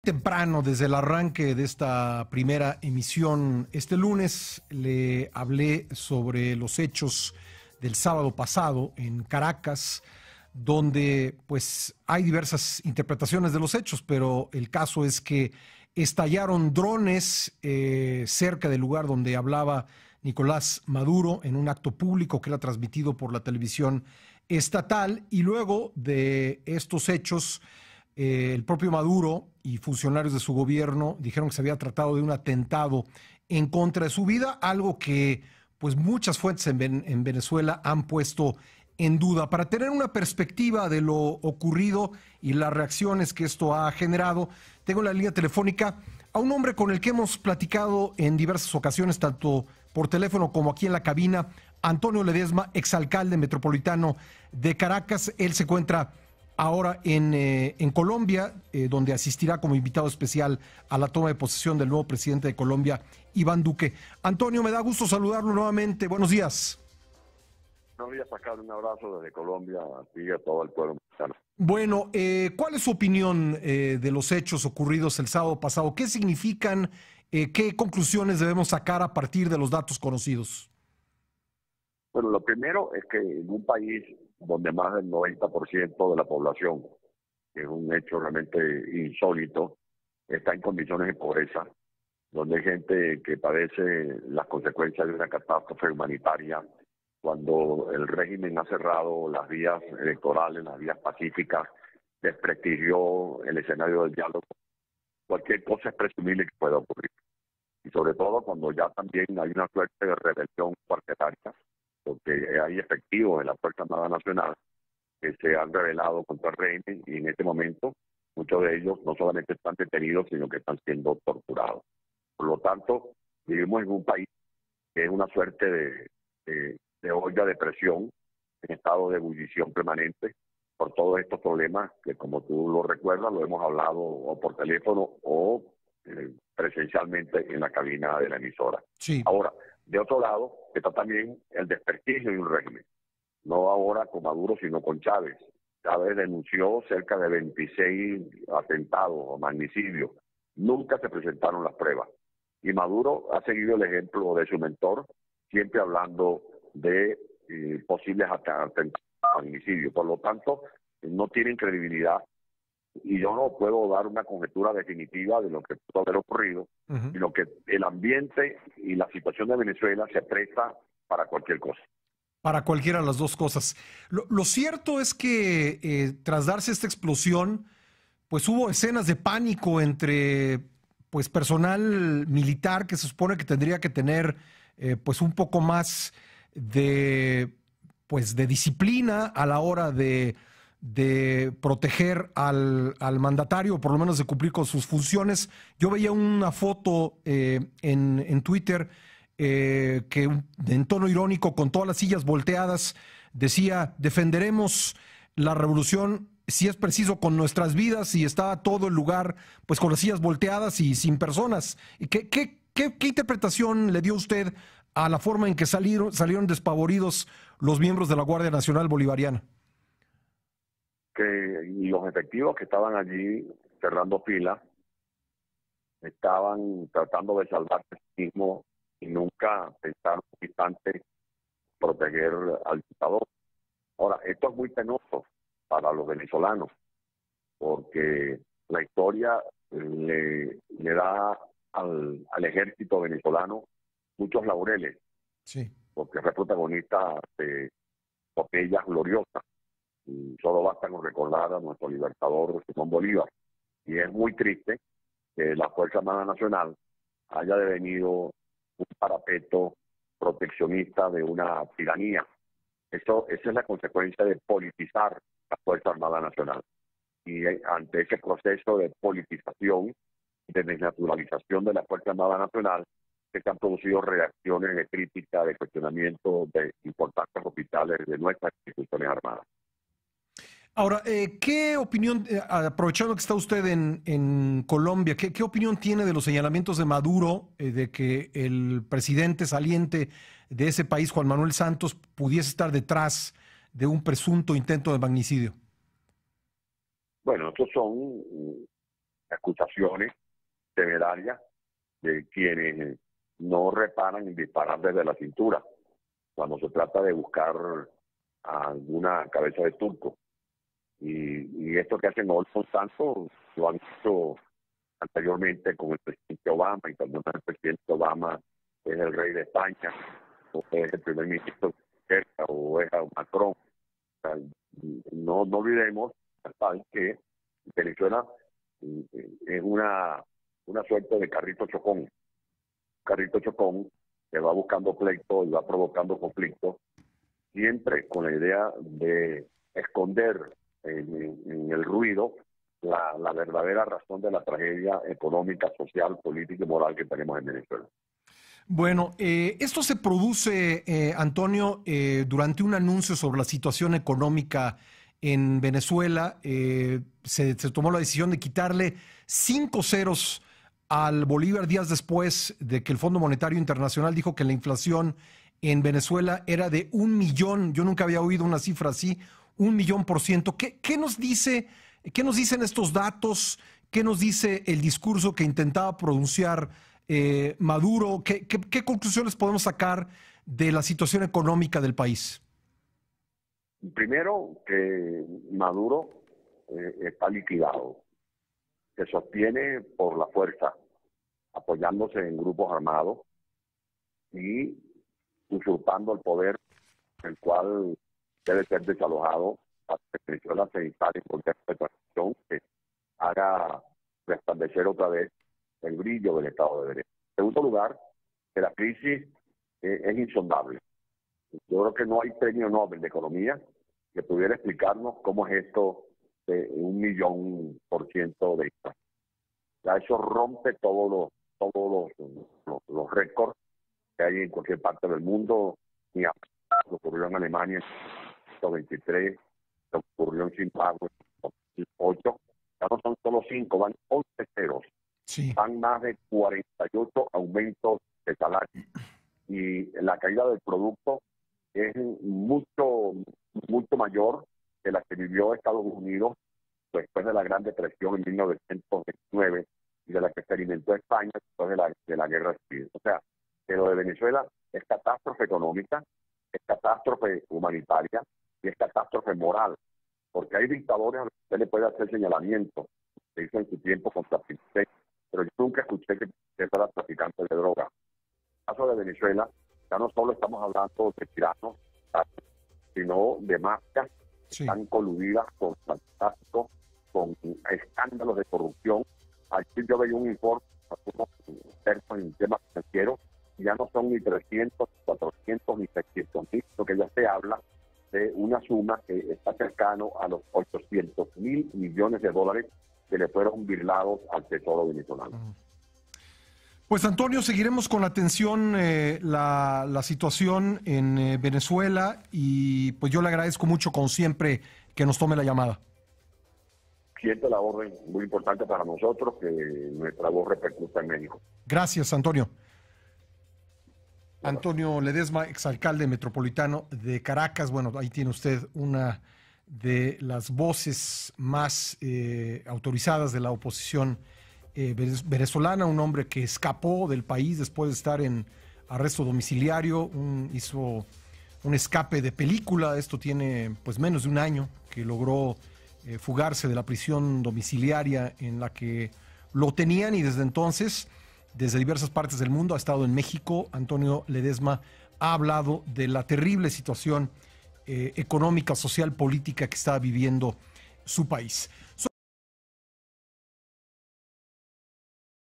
Temprano, desde el arranque de esta primera emisión, este lunes le hablé sobre los hechos del sábado pasado en Caracas, donde pues hay diversas interpretaciones de los hechos, pero el caso es que estallaron drones cerca del lugar donde hablaba Nicolás Maduro en un acto público que era transmitido por la televisión estatal, y luego de estos hechos el propio Maduro y funcionarios de su gobierno dijeron que se había tratado de un atentado en contra de su vida, algo que pues muchas fuentes en Venezuela han puesto en duda. Para tener una perspectiva de lo ocurrido y las reacciones que esto ha generado, tengo en la línea telefónica a un hombre con el que hemos platicado en diversas ocasiones, tanto por teléfono como aquí en la cabina, Antonio Ledesma, exalcalde metropolitano de Caracas. Él se encuentra ahora en Colombia, donde asistirá como invitado especial a la toma de posesión del nuevo presidente de Colombia, Iván Duque. Antonio, me da gusto saludarlo nuevamente. Buenos días. Buenos días, Pascal. Un abrazo desde Colombia a ti y a todo el pueblo mexicano. Bueno, ¿cuál es su opinión de los hechos ocurridos el sábado pasado? ¿Qué significan? ¿Qué conclusiones debemos sacar a partir de los datos conocidos? Bueno, lo primero es que en un país donde más del 90% de la población, que es un hecho realmente insólito, está en condiciones de pobreza, donde hay gente que padece las consecuencias de una catástrofe humanitaria, cuando el régimen ha cerrado las vías electorales, las vías pacíficas, desprestigió el escenario del diálogo, cualquier cosa es presumible que pueda ocurrir. Y sobre todo cuando ya también hay una suerte de rebelión cuartetaria, porque hay efectivos de la Fuerza Armada Nacional que se han rebelado contra el régimen, y en este momento muchos de ellos no solamente están detenidos, sino que están siendo torturados. Por lo tanto, vivimos en un país que es una suerte de olla de presión, en estado de ebullición permanente, por todos estos problemas que, como tú lo recuerdas, lo hemos hablado o por teléfono o presencialmente en la cabina de la emisora. Sí. Ahora, de otro lado, está también el desprestigio de un régimen, no ahora con Maduro, sino con Chávez. Chávez denunció cerca de 26 atentados o magnicidios. Nunca se presentaron las pruebas. Y Maduro ha seguido el ejemplo de su mentor, siempre hablando de posibles atentados o magnicidios. Por lo tanto, no tienen credibilidad. Y yo no puedo dar una conjetura definitiva de lo que pudo haber ocurrido, sino que el ambiente y la situación de Venezuela se presta para cualquier cosa. Para cualquiera de las dos cosas. Lo cierto es que tras darse esta explosión, pues hubo escenas de pánico entre pues personal militar que se supone que tendría que tener pues un poco más de disciplina a la hora de proteger al mandatario, o por lo menos de cumplir con sus funciones. Yo veía una foto en Twitter que en tono irónico, con todas las sillas volteadas, decía: defenderemos la revolución si es preciso con nuestras vidas, y estaba todo el lugar pues con las sillas volteadas y sin personas. ¿Qué interpretación le dio usted a la forma en que salieron despavoridos los miembros de la Guardia Nacional Bolivariana? Que los efectivos que estaban allí cerrando filas estaban tratando de salvarse a sí mismos y nunca pensaron un instante proteger al dictador. Ahora, esto es muy penoso para los venezolanos, porque la historia le da al ejército venezolano muchos laureles, sí, porque fue protagonista de epopeyas gloriosas. Y solo basta con recordar a nuestro libertador Simón Bolívar. Y es muy triste que la Fuerza Armada Nacional haya devenido un parapeto proteccionista de una tiranía. Esa es la consecuencia de politizar la Fuerza Armada Nacional. Y ante ese proceso de politización, de desnaturalización de la Fuerza Armada Nacional, se han producido reacciones de crítica, de cuestionamiento de importantes hospitales de nuestras instituciones armadas. Ahora, ¿qué opinión, aprovechando que está usted en Colombia, ¿qué opinión tiene de los señalamientos de Maduro, de que el presidente saliente de ese país, Juan Manuel Santos, pudiese estar detrás de un presunto intento de magnicidio? Bueno, estos son acusaciones temerarias de quienes no reparan en disparar desde la cintura cuando se trata de buscar a alguna cabeza de turco. Y esto que hacen hoy Monsanto lo han hecho anteriormente con el presidente Obama, y cuando el presidente Obama es el rey de España, o es el primer ministro o es Macron. O sea, no olvidemos que Venezuela es una suerte de carrito chocón que va buscando pleito y va provocando conflictos, siempre con la idea de esconder en el ruido la verdadera razón de la tragedia económica, social, política y moral que tenemos en Venezuela. Bueno, esto se produce, Antonio, durante un anuncio sobre la situación económica en Venezuela. Se tomó la decisión de quitarle 5 ceros al bolívar días después de que el Fondo Monetario Internacional dijo que la inflación en Venezuela era de 1 millón. Yo nunca había oído una cifra así, 1.000.000%. ¿Qué nos dicen estos datos? ¿Qué nos dice el discurso que intentaba pronunciar Maduro? ¿Qué conclusiones podemos sacar de la situación económica del país? Primero, que Maduro está liquidado. Se sostiene por la fuerza, apoyándose en grupos armados y usurpando el poder, el cual debe ser desalojado para que Venezuela se instale en contexto de transición que haga restablecer otra vez el brillo del Estado de Derecho. En segundo lugar, que la crisis es insondable. Yo creo que no hay premio Nobel de Economía que pudiera explicarnos cómo es esto de 1.000.000% de inflación. Ya eso rompe todos los récords que hay en cualquier parte del mundo. Ni lo ocurrió en Alemania en 1923, lo ocurrió en Zimbabue en 2008. Ya no son solo 5, van 11 ceros. Sí. Van más de 48 aumentos de salario. Y la caída del producto es mucho mayor que la que vivió Estados Unidos después de la Gran Depresión en 1929 y de la que experimentó España después de la Guerra Civil. O sea, que lo de Venezuela es catástrofe económica, es catástrofe humanitaria y es catástrofe moral, porque hay dictadores a los que usted le puede hacer señalamientos, se hizo en su tiempo contra Pinochet, pero yo nunca escuché que usted fuera traficante de droga. En el caso de Venezuela, ya no solo estamos hablando de tiranos, sino de mafias que están coludidas con narcotráfico, con escándalos de corrupción. Aquí yo veía un informe de unos expertos en temas financieros, y ya no son ni 300, 400 ni 600.000, lo que ya se habla de una suma que está cercano a los 800.000 millones de dólares que le fueron birlados al Tesoro venezolano. Pues Antonio, seguiremos con atención la situación en Venezuela, y pues yo le agradezco mucho, como siempre, que nos tome la llamada. Siente la orden, muy importante para nosotros que nuestra voz repercuta en México. Gracias, Antonio. Antonio Ledesma, exalcalde metropolitano de Caracas. Bueno, ahí tiene usted una de las voces más autorizadas de la oposición venezolana, un hombre que escapó del país después de estar en arresto domiciliario, hizo un escape de película. Esto tiene pues menos de un año que logró fugarse de la prisión domiciliaria en la que lo tenían, y desde entonces, desde diversas partes del mundo, ha estado en México. Antonio Ledesma ha hablado de la terrible situación económica, social, política que está viviendo su país.